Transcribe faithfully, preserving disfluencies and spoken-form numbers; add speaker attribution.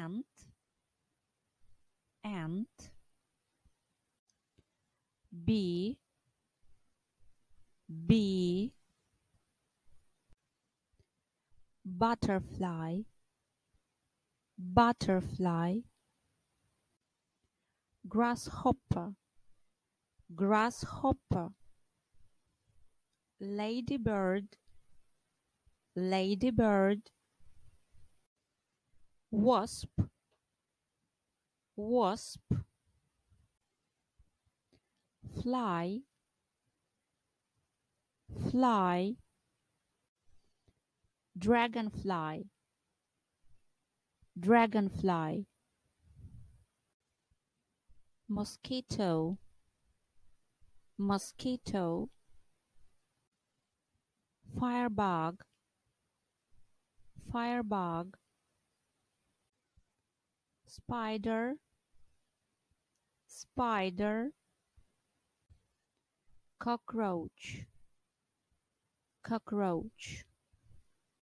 Speaker 1: ant, ant, bee, bee, butterfly, butterfly, grasshopper, grasshopper, ladybird, ladybird, wasp, wasp, fly, fly, dragonfly, dragonfly, mosquito, mosquito, firebug, firebug, spider, spider, cockroach, cockroach,